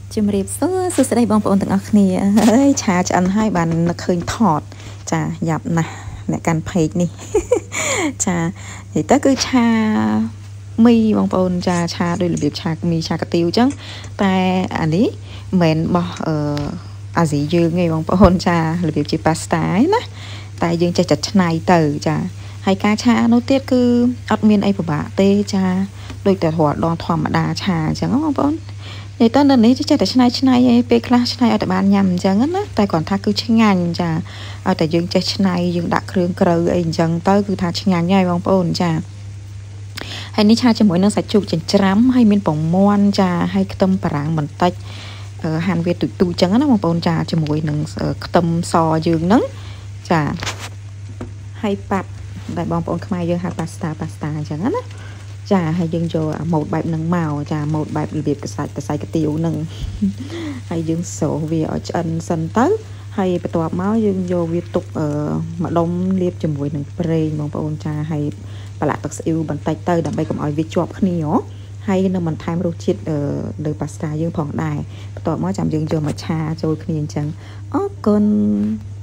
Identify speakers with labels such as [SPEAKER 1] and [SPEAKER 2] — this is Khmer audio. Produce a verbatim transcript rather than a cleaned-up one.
[SPEAKER 1] ជំរាបសួរសួស្តីបងប្អូនទាំងអស់គ្នាអើយឆាឆ្អិនហើយបាននឹកឃើញថតចាយ៉ាប់ណាស់អ្នកកាន់ពេកនេះចានិយាយទៅគឺឆាមីបងប្អូនចាឆាដោយរបៀបឆាមីឆាកាទៀវអញ្ចឹងតែអានេះមិនមែនបោះអឺអាស៊ីយើងទេបងប្អូនចារបៀបជាប៉ាស្តាណាតែយើងចេះតែឆ្នៃទៅចាហើយការឆានោះទៀតគឺអត់មានអីពិបាកទេចាដូចតែរាល់ដងធម្មតាឆាអញ្ចឹងបងប្អូននិយាយទៅនៅនេះចេះតែឆ្នៃឆ្នៃឯងពេលខ្លះឆ្នៃឲ្យតែបានញ៉ាំអញ្ចឹងណាតែគ្រាន់ថាគឺឆ្ងាញ់ចាឲ្យតែយើងចេះឆ្នៃយើងដាក់គ្រឿងក្រូវអីអញ្ចឹងទៅគឺថាឆ្ងាញ់ហើយបងប្អូនចាហើយនេះឆាជាមួយនឹងសាច់ជ្រូកចិញ្ច្រាំហើយមានពងមាន់ចាហើយខ្ទឹមបារាំងបន្តិចហាន់វាទូចទូចអញ្ចឹងណាបងប្អូនចាជាមួយនឹងខ្ទឹមសយើងហ្នឹងចាហើយប៉ាត់ដែលបងប្អូនខ្មែរយើងហៅប៉ាស្តាប៉ាស្តាអញ្ចឹងណាចាហើយយើងយកអាម៉ូតបែបហ្នឹងមកចាម៉ូតបែបរបៀបកសាច់កសាច់កាទៀវហ្នឹងហើយយើងស្រូបវាឲ្យឆ្អិនសិនទៅហើយបន្ទាប់មកយើងយកវាទុកអឺម្ដុំលាបជាមួយនឹងប្រេងបងប្អូនចាហើយប្រឡាក់ទឹកស្អ៊ីវបន្តិចទៅដើម្បីកុំឲ្យវាជាប់គ្នាហើយនឹងបន្ថែមរសជាតិលើប៉ាស្តាយើងផងដែរបន្ទាប់មកចាំយើងយកមកឆាចូលគ្នាអញ្ចឹងអរគុណ